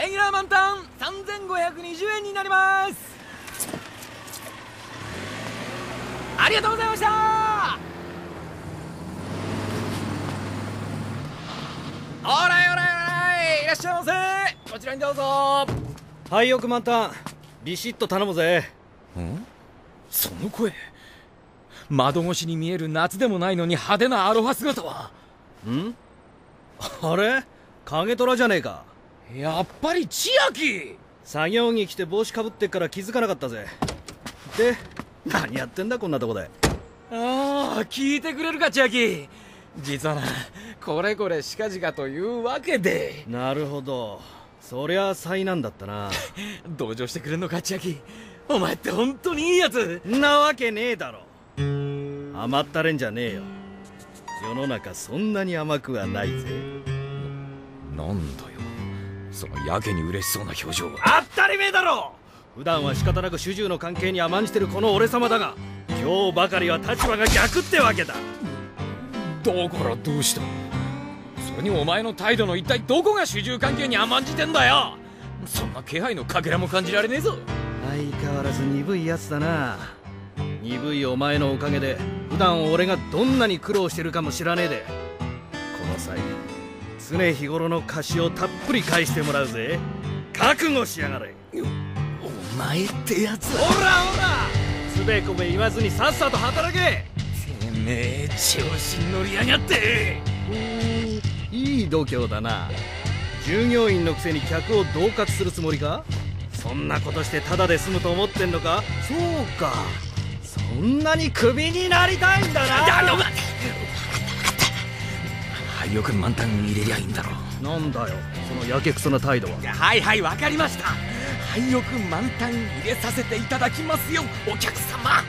イラー満タン3520円になります。ありがとうございました。おらいおらいおらい、いらっしゃいませ。こちらにどうぞ。 廃屋満タンビシッと頼むぜ。 ん？その声、窓越しに見える夏でもないのに派手なアロハ姿は。 ん？あれ影虎じゃねえか。 やっぱり千秋。 作業着着て帽子かぶってっから気づかなかったぜ。で何やってんだこんなとこで。 ああ、聞いてくれるか千秋。実はな、これこれしかじかというわけで。 なるほど、そりゃ災難だったな。 同情してくれんのか千秋。お前って本当にいいやつ。 んなわけねえだろ。甘ったれんじゃねえよ。世の中そんなに甘くはないぜ。 なんだよそのやけに嬉しそうな表情は。 当たり前だろ。普段は仕方なく主従の関係に甘んじてるこの俺様だが、今日ばかりは立場が逆ってわけだ。 だからどうした。それにお前の態度の一体どこが主従関係に甘んじてんだよ。そんな気配のかけらも感じられねえぞ。 相変わらず鈍いやつだな。鈍いお前のおかげで普段俺がどんなに苦労してるかも知らねえで、この際常日頃の貸しをたっぷり返してもらうぜ。覚悟しやがれ。 お前ってやつは。 ほらほら、つべこべ言わずにさっさと働け。 てめえ調子に乗りやがって。 いい度胸だな。従業員のくせに客を恫喝するつもりか。そんなことしてタダで済むと思ってんのか。そうか、そんなにクビになりたいんだな。 廃屋満タンに入れりゃいいんだろ。 なんだよそのやけくそな態度は。 はいはい、わかりました。廃屋満タン入れさせていただきますよお客様。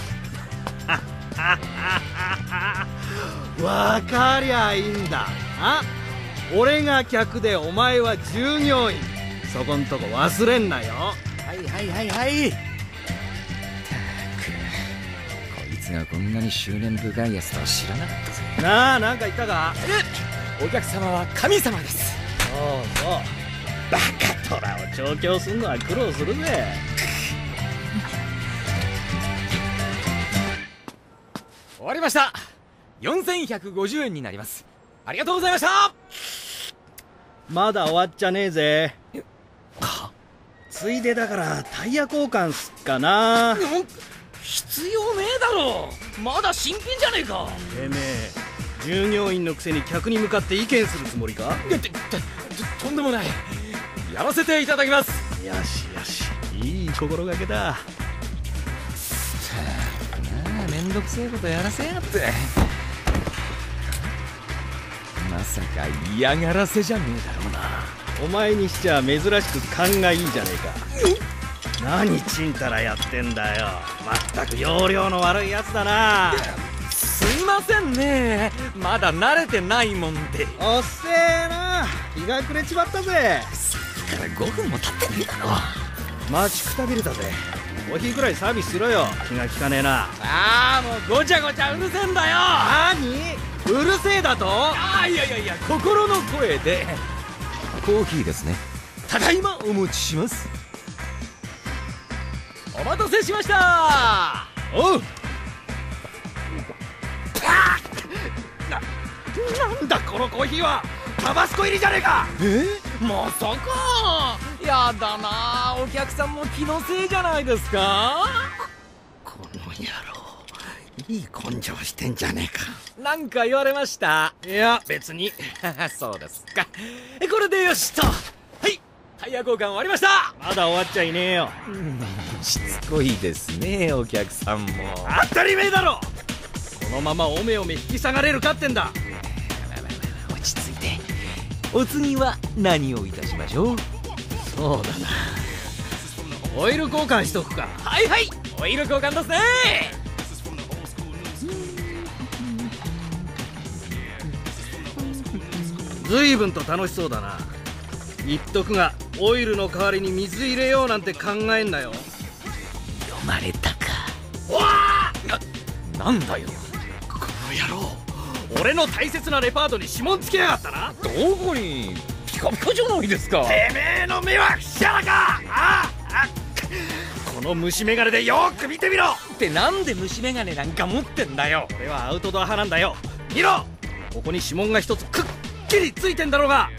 わかりゃいいんだ。あ、俺が客でお前は従業員、そこんとこ忘れんなよ。 はいはいはいはい。ったくこいつがこんなに執念深いやつとは知らなかったぜ。 なあ、なんか言ったか。 お客様は神様です。 そうそう、バカ虎を調教するのは苦労するぜ。 終わりました。4150円になります。ありがとうございました。 まだ終わっちゃねえぜ。ついでだからタイヤ交換すっかな。 必要ねえだろ、まだ新品じゃねえか。 てめえ従業員のくせに客に向かって意見するつもりか。 とんでもない。やらせていただきます。 よしよし、いい心がけだ。 めんどくせえことやらせやがって。まさか嫌がらせじゃねえだろうな。 お前にしちゃ珍しく勘がいいじゃねえか。何ちんたらやってんだよ。まったく要領の悪いやつだな。 すいませんね、まだ慣れてないもんで。 おっせえな、日が暮れちまったぜ。 さっきから5分も経ってねえだろ。 待ちくたびれたぜ。コーヒーくらいサービスしろよ。気が利かねえな。 ああ、もうごちゃごちゃうるせえんだよ。 何うるせえだと。 いや心の声で。コーヒーですね。ただいまお持ちします。お待たせしました。 おう。なんだこのコーヒーは。タバスコ入りじゃねえか。 まさか。やだな、お客さんも気のせいじゃないですか。 この野郎、いい根性してんじゃねえか。 なんか言われました。 いや別に。 そうですか。これでよしと。はい、タイヤ交換終わりました。 まだ終わっちゃいねえよ。 しつこいですねお客さんも。 当たり前だろ。このままおめおめ引き下がれるかってんだ。 落ち着いて。お次は何をいたしましょう。 そうだな、オイル交換しとくか。 はいはい、オイル交換ですね。 随分と楽しそうだな。言っとくがオイルの代わりに水入れようなんて考えんなよ。 読まれたか。なんだよこの野郎、俺の大切なレパートに指紋つけやがったな。 どこに。 ピカピカじゃないですか。 てめえの目はくしゃらか。この虫眼鏡でよく見てみろ。 ってなんで虫眼鏡なんか持ってんだよ。 俺はアウトドア派なんだよ。見ろ、ここに指紋が一つくっきりついてんだろうが。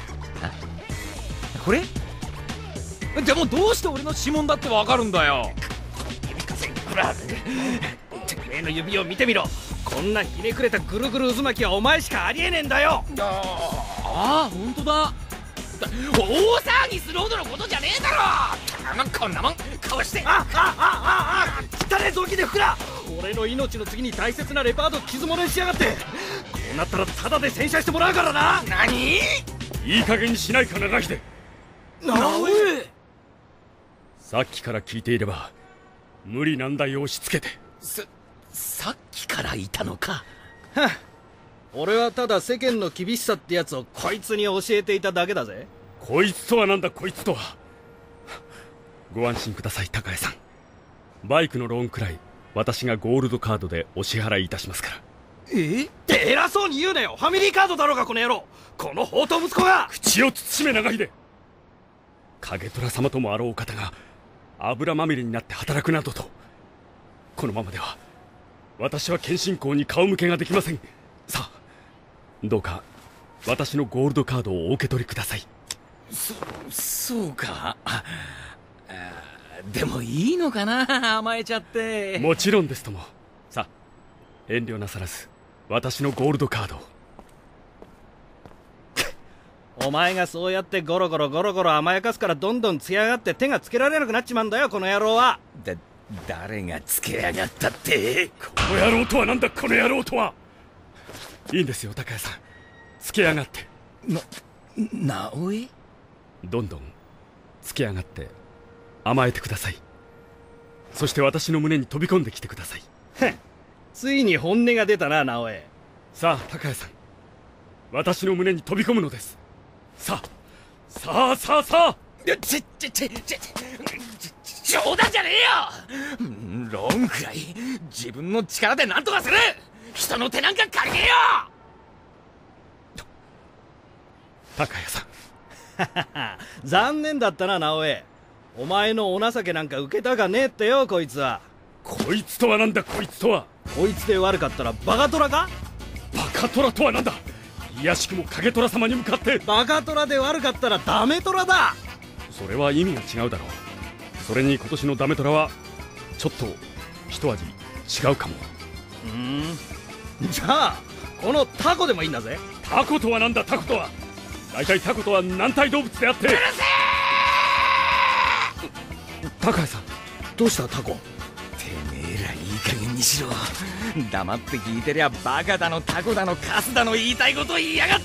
これでもどうして俺の指紋だってわかるんだよ。 指かせんこら。てめえの指を見てみろ。こんなひねくれたぐるぐる渦巻きはお前しかありえねえんだよ。 ああ、本当だ。大騒ぎするほどのことじゃねえだろ。こんなもんかわして。 汚ねえ臓器でふくら。俺の命の次に大切なレパート傷物にしやがって。こうなったらタダで洗車してもらうからな。 何？ いい加減にしないか長秀。 直江。 さっきから聞いていれば無理難題を押し付けて。 さっきからいたのか。 俺はただ世間の厳しさってやつをこいつに教えていただけだぜ。 こいつとはなんだこいつとは。ご安心ください高江さん。バイクのローンくらい私がゴールドカードでお支払いいたしますから。 って偉そうに言うなよ。ファミリーカードだろうがこの野郎。この放蕩息子が。 口を慎め長秀。影虎様ともあろうお方が油まみれになって働くなどと。このままでは私は謙信公に顔向けができません。さあどうか私のゴールドカードをお受け取りください。 そうか。でもいいのかな、甘えちゃって。 もちろんですとも。さあ遠慮なさらず私のゴールドカードを。 お前がそうやってゴロゴロ甘やかすからどんどんつやがって手がつけられなくなっちまうんだよこの野郎は。 誰がつけやがったって。 この野郎とはなんだこの野郎とは。いいんですよ高谷さん、つけやがって。 直江。 どんどんつけやがって甘えてください。そして私の胸に飛び込んできてください。 ついに本音が出たな直江。 さあ高谷さん、私の胸に飛び込むのです。さあさあさあさあ。 冗談じゃねえよ。ローンくらい自分の力で何とかする。人の手なんか借りねえよ。 高谷さん残念だったな直江。お前のお情けなんか受けたかねえってよこいつは。 こいつとはなんだこいつとは。 こいつで悪かったらバカトラか。 バカトラとはなんだ。いやしくも影虎様に向かって。 バカトラで悪かったらダメトラだ。 それは意味が違うだろう。それに今年のダメトラはちょっと一味違うかも。 じゃあこのタコでもいいんだぜ。 タコとはなんだタコとは。大体タコとは軟体動物であって。うるせえ。高谷さんどうしたタコ。 てめえらいい加減にしろ。黙って聞いてりゃバカだのタコだのカスだの言いたいこと言いやがって。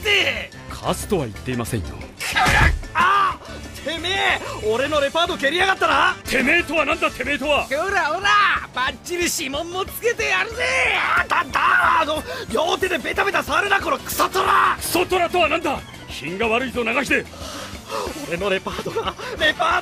カスとは言っていませんよ。 ああてめえ俺のレパート蹴りやがったな。 てめえとはなんだてめえとは。 ほらバッチリ指紋もつけてやるぜ。 両手でベタベタ触るなこのクソトラ。 クソトラとはなんだ。品が悪いぞ長秀。 俺のレパートが黙りやが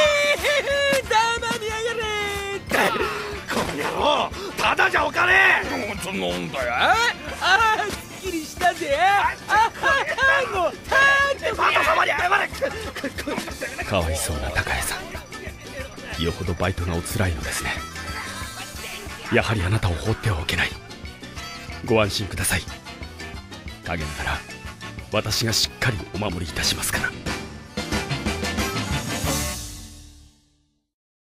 れ。この野郎ただじゃおかねえ。 なんだよ。すっきりしたぜ。もうレパート様に謝れ。 かわいそうな高谷さん、よほどバイトがおつらいのですね。やはりあなたを放ってはおけない。ご安心ください。陰ながら私がしっかりお守りいたしますから。